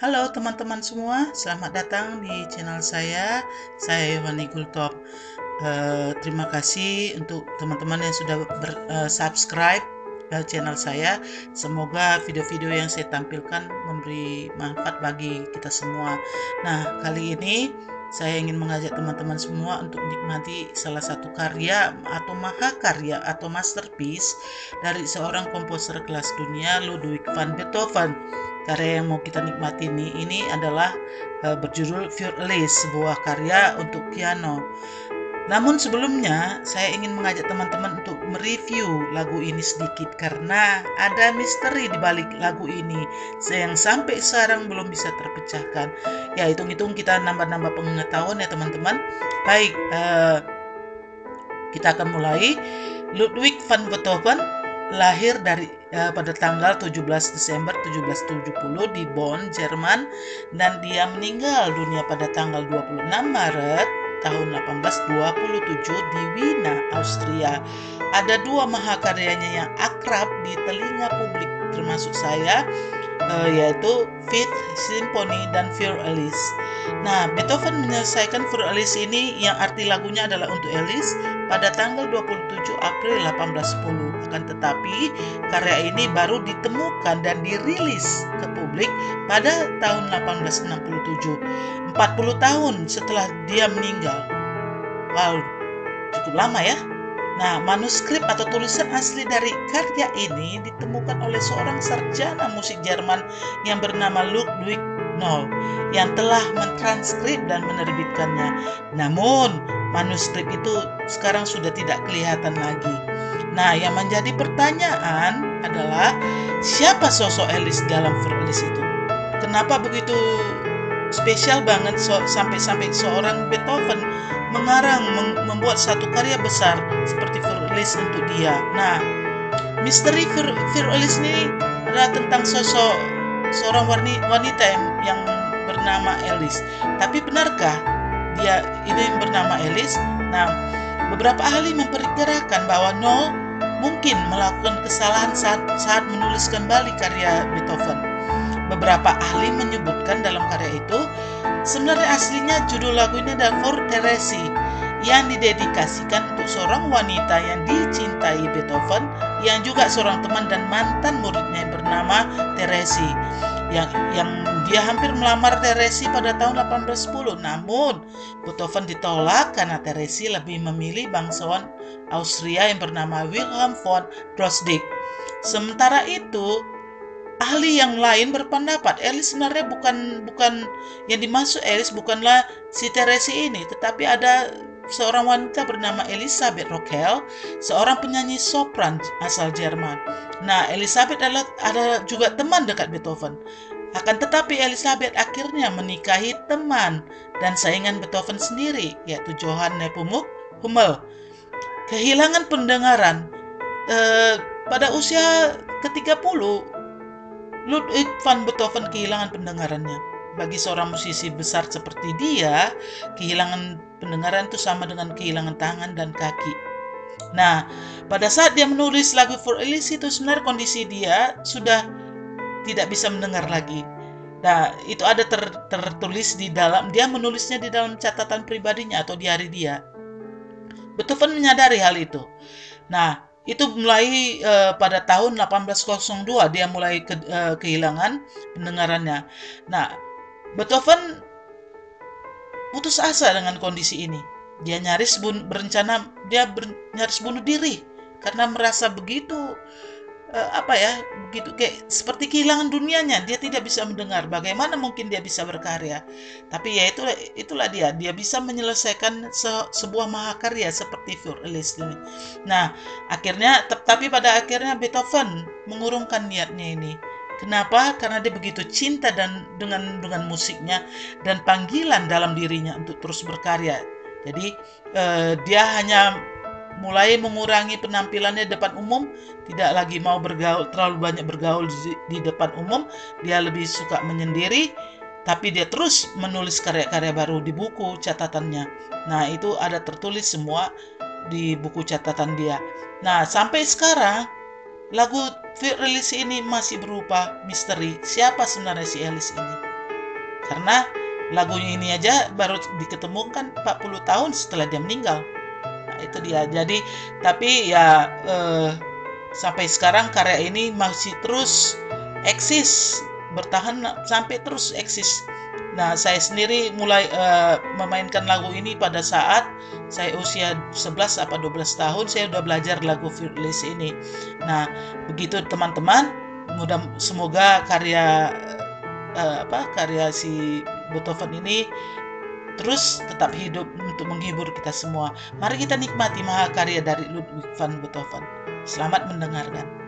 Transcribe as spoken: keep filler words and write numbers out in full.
Halo teman-teman semua, selamat datang di channel saya. Saya Yovani Gultop. Eh, terima kasih untuk teman-teman yang sudah subscribe uh, channel saya. Semoga video-video yang saya tampilkan memberi manfaat bagi kita semua. Nah, kali ini saya ingin mengajak teman-teman semua untuk menikmati salah satu karya atau mahakarya atau masterpiece dari seorang komposer kelas dunia, Ludwig van Beethoven. Karya yang mau kita nikmati ini, ini adalah uh, berjudul Für Elise, sebuah karya untuk piano. Namun sebelumnya saya ingin mengajak teman-teman untuk mereview lagu ini sedikit karena ada misteri di balik lagu ini yang sampai sekarang belum bisa terpecahkan. Ya, hitung-hitung kita nambah-nambah pengetahuan ya teman-teman. Baik, uh, kita akan mulai. Ludwig van Beethoven lahir dari uh, pada tanggal tujuh belas Desember tujuh belas tujuh puluh di Bonn, Jerman, dan dia meninggal dunia pada tanggal dua puluh enam Maret tahun delapan belas dua puluh tujuh di Wina, Austria. Ada dua mahakaryanya yang akrab di telinga publik termasuk saya, uh, yaitu Fifth Symphony dan Für Elise. Nah, Beethoven menyelesaikan Für Elise ini yang arti lagunya adalah untuk Elise pada tanggal dua puluh tujuh April delapan belas sepuluh. Akan tetapi karya ini baru ditemukan dan dirilis ke publik pada tahun delapan belas enam puluh tujuh, empat puluh tahun setelah dia meninggal. Wow, cukup lama ya. Nah, manuskrip atau tulisan asli dari karya ini ditemukan oleh seorang sarjana musik Jerman yang bernama Ludwig Noll yang telah mentranskrip dan menerbitkannya. Namun, manuskrip itu sekarang sudah tidak kelihatan lagi. Nah, yang menjadi pertanyaan adalah siapa sosok Elise dalam Für Elise itu? Kenapa begitu spesial banget so, sampai-sampai seorang Beethoven mengarang mem membuat satu karya besar seperti Für Elise untuk dia. Nah, misteri Für, Für Elise ini adalah tentang sosok seorang wanita yang, yang bernama Elise. Tapi benarkah dia ini yang bernama Elise? Nah, beberapa ahli memperkirakan bahwa Noll mungkin melakukan kesalahan saat, saat menuliskan balik karya Beethoven. Beberapa ahli menyebutkan dalam karya itu sebenarnya aslinya judul lagu ini adalah For Therese yang didedikasikan untuk seorang wanita yang dicintai Beethoven yang juga seorang teman dan mantan muridnya yang bernama Therese yang yang dia hampir melamar Therese pada tahun delapan belas sepuluh. Namun Beethoven ditolak karena Therese lebih memilih bangsawan Austria yang bernama Wilhelm von Drozdijk. Sementara itu ahli yang lain berpendapat Elise sebenarnya bukan bukan yang dimaksud Elise bukanlah si Therese ini, tetapi ada seorang wanita bernama Elisabeth Rockel, seorang penyanyi sopran asal Jerman. Nah, Elisabeth adalah ada juga teman dekat Beethoven. Akan tetapi Elisabeth akhirnya menikahi teman dan saingan Beethoven sendiri, yaitu Johann Nepomuk Hummel. Kehilangan pendengaran eh, pada usia ke tiga puluh, Ludwig van Beethoven kehilangan pendengarannya. Bagi seorang musisi besar seperti dia, kehilangan pendengaran itu sama dengan kehilangan tangan dan kaki. Nah, pada saat dia menulis lagu Für Elise itu sebenarnya kondisi dia sudah tidak bisa mendengar lagi. Nah, itu ada ter, tertulis di dalam, dia menulisnya di dalam catatan pribadinya atau diari dia. Beethoven menyadari hal itu. Nah, itu mulai uh, pada tahun delapan belas nol dua dia mulai ke, uh, kehilangan pendengarannya. Nah, Beethoven putus asa dengan kondisi ini. Dia nyaris bun, berencana dia ber, nyaris bunuh diri karena merasa begitu uh, apa ya, begitu kayak seperti kehilangan dunianya. Dia tidak bisa mendengar. Bagaimana mungkin dia bisa berkarya? Tapi ya itulah itulah dia. Dia bisa menyelesaikan se, sebuah mahakarya seperti Für Elise ini. Nah, akhirnya tapi pada akhirnya Beethoven mengurungkan niatnya ini. Kenapa? Karena dia begitu cinta dan dengan dengan musiknya dan panggilan dalam dirinya untuk terus berkarya. Jadi eh, dia hanya mulai mengurangi penampilannya di depan umum, tidak lagi mau bergaul terlalu banyak bergaul di, di depan umum. Dia lebih suka menyendiri, tapi dia terus menulis karya-karya baru di buku catatannya. Nah, itu ada tertulis semua di buku catatan dia. Nah, sampai sekarang lagu Für Elise ini masih berupa misteri. Siapa sebenarnya si Elise ini? Karena lagunya ini aja baru diketemukan empat puluh tahun setelah dia meninggal. Nah, itu dia. Jadi tapi ya eh, sampai sekarang karya ini masih terus eksis, bertahan sampai terus eksis. Nah, saya sendiri mulai uh, memainkan lagu ini pada saat saya usia sebelas atau dua belas tahun, saya udah belajar lagu Fearless ini. Nah, begitu teman-teman, mudah semoga karya uh, apa karya si Beethoven ini terus tetap hidup untuk menghibur kita semua. Mari kita nikmati mahakarya dari Ludwig van Beethoven. Selamat mendengarkan.